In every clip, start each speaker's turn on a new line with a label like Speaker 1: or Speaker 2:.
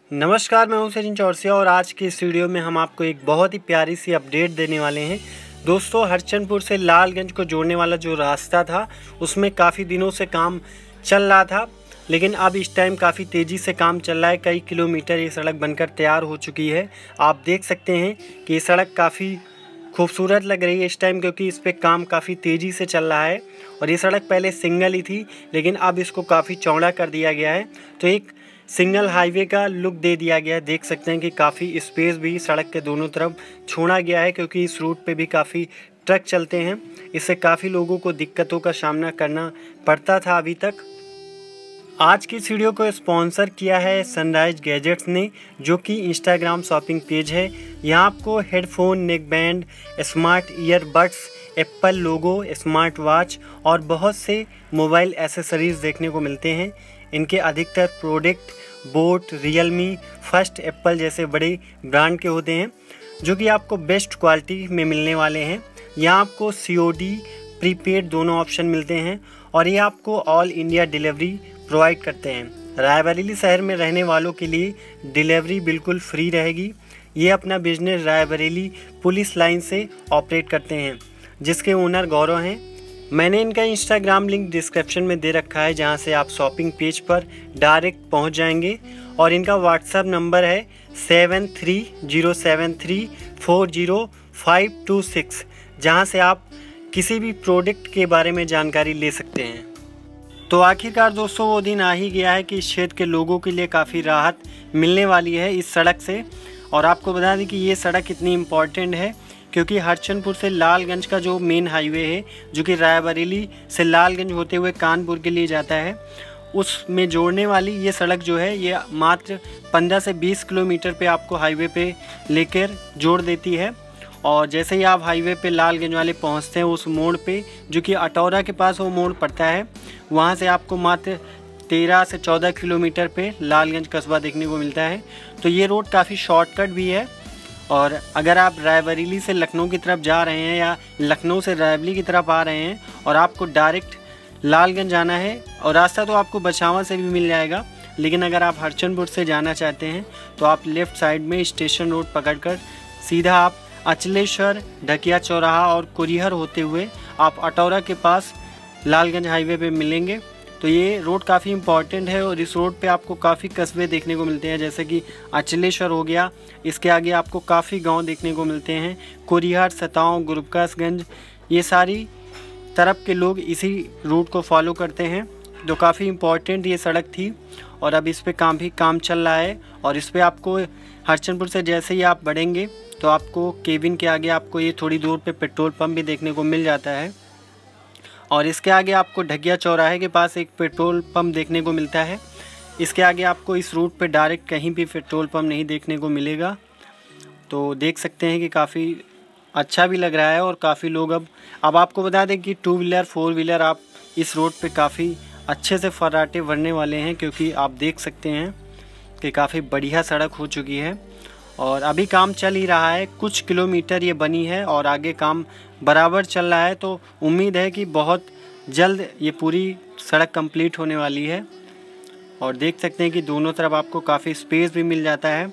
Speaker 1: नमस्कार, मैं हूं सचिन चौरसिया और आज के इस वीडियो में हम आपको एक बहुत ही प्यारी सी अपडेट देने वाले हैं। दोस्तों, हरचंदपुर से लालगंज को जोड़ने वाला जो रास्ता था उसमें काफ़ी दिनों से काम चल रहा था, लेकिन अब इस टाइम काफ़ी तेज़ी से काम चल रहा है। कई किलोमीटर ये सड़क बनकर तैयार हो चुकी है। आप देख सकते हैं कि ये सड़क काफ़ी खूबसूरत लग रही है इस टाइम, क्योंकि इस पर काम काफ़ी तेज़ी से चल रहा है। और ये सड़क पहले सिंगल ही थी, लेकिन अब इसको काफ़ी चौड़ा कर दिया गया है, तो एक सिंगल हाईवे का लुक दे दिया गया है। देख सकते हैं कि काफ़ी स्पेस भी सड़क के दोनों तरफ छोड़ा गया है, क्योंकि इस रूट पे भी काफ़ी ट्रक चलते हैं। इससे काफ़ी लोगों को दिक्कतों का सामना करना पड़ता था अभी तक। आज की इस वीडियो को स्पॉन्सर किया है सनराइज गैजेट्स ने, जो कि इंस्टाग्राम शॉपिंग पेज है। यहाँ आपको headphone, neck band, smart earbuds, Apple logo, smart watch और बहुत से मोबाइल एसेसरीज़ देखने को मिलते हैं। इनके अधिकतर product boAt, Realme, first, Apple जैसे बड़े ब्रांड के होते हैं, जो कि आपको बेस्ट क्वालिटी में मिलने वाले हैं। यहाँ आपको COD, प्रीपेड दोनों ऑप्शन मिलते हैं और ये आपको ऑल इंडिया डिलीवरी प्रोवाइड करते हैं। रायबरेली शहर में रहने वालों के लिए डिलीवरी बिल्कुल फ्री रहेगी। ये अपना बिजनेस रायबरेली पुलिस लाइन से ऑपरेट करते हैं, जिसके ओनर गौरव हैं। मैंने इनका इंस्टाग्राम लिंक डिस्क्रिप्शन में दे रखा है, जहां से आप शॉपिंग पेज पर डायरेक्ट पहुंच जाएंगे। और इनका व्हाट्सएप नंबर है 7307340526, जहां से आप किसी भी प्रोडक्ट के बारे में जानकारी ले सकते हैं। तो आखिरकार दोस्तों, वो दिन आ ही गया है कि इस क्षेत्र के लोगों के लिए काफ़ी राहत मिलने वाली है इस सड़क से। और आपको बता दें कि ये सड़क कितनी इम्पॉर्टेंट है, क्योंकि हरचंदपुर से लालगंज का जो मेन हाईवे है, जो कि रायबरेली से लालगंज होते हुए कानपुर के लिए जाता है, उसमें जोड़ने वाली ये सड़क जो है, ये मात्र 15 से 20 किलोमीटर पे आपको हाईवे पे लेकर जोड़ देती है। और जैसे ही आप हाईवे पे लालगंज वाले पहुंचते हैं, उस मोड़ पे, जो कि अटौरा के पास वो मोड़ पड़ता है, वहां से आपको मात्र 13 से 14 किलोमीटर पे लालगंज कस्बा देखने को मिलता है। तो ये रोड काफ़ी शॉर्टकट भी है। और अगर आप रायबरेली से लखनऊ की तरफ जा रहे हैं या लखनऊ से रायबरेली की तरफ आ रहे हैं और आपको डायरेक्ट लालगंज जाना है, और रास्ता तो आपको बछावा से भी मिल जाएगा, लेकिन अगर आप हरचंदपुर से जाना चाहते हैं तो आप लेफ़्ट साइड में स्टेशन रोड पकड़कर सीधा आप अचलेश्वर, ढकिया चौराहा और कुरिहर होते हुए आप अटौरा के पास लालगंज हाईवे पे मिलेंगे। तो ये रोड काफ़ी इम्पॉर्टेंट है और इस रोड पे आपको काफ़ी कस्बे देखने को मिलते हैं, जैसे कि अचलेश्वर हो गया। इसके आगे आपको काफ़ी गांव देखने को मिलते हैं, कुरिहर, सताओं, गुरबकासगंज, ये सारी तरफ के लोग इसी रूट को फॉलो करते हैं। तो काफ़ी इम्पॉर्टेंट ये सड़क थी और अब इस पर काम चल रहा है। और इस पर आपको हरचंदपुर से जैसे ही आप बढ़ेंगे तो आपको केबिन के आगे आपको ये थोड़ी दूर पे पेट्रोल पंप भी देखने को मिल जाता है। और इसके आगे आपको ढकिया चौराहे के पास एक पेट्रोल पंप देखने को मिलता है। इसके आगे आपको इस रूट पे डायरेक्ट कहीं भी पेट्रोल पंप नहीं देखने को मिलेगा। तो देख सकते हैं कि काफ़ी अच्छा भी लग रहा है और काफ़ी लोग अब आपको बता दें कि 2 व्हीलर 4 व्हीलर आप इस रोड पे काफ़ी अच्छे से फर्राटे भरने वाले हैं, क्योंकि आप देख सकते हैं कि काफ़ी बढ़िया सड़क हो चुकी है और अभी काम चल ही रहा है। कुछ किलोमीटर ये बनी है और आगे काम बराबर चल रहा है। तो उम्मीद है कि बहुत जल्द ये पूरी सड़क कंप्लीट होने वाली है। और देख सकते हैं कि दोनों तरफ आपको काफ़ी स्पेस भी मिल जाता है।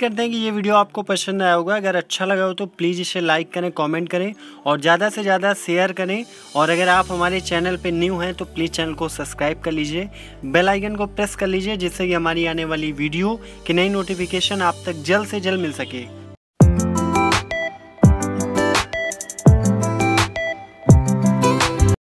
Speaker 1: करते हैं कि ये वीडियो आपको पसंद आया होगा। अगर अच्छा लगा हो तो प्लीज़ इसे लाइक करें, कमेंट करें और ज़्यादा से ज़्यादा शेयर करें। और अगर आप हमारे चैनल पे न्यू हैं तो प्लीज़ चैनल को सब्सक्राइब कर लीजिए, बेल आइकन को प्रेस कर लीजिए, जिससे कि हमारी आने वाली वीडियो की नई नोटिफिकेशन आप तक जल्द से जल्द मिल सके।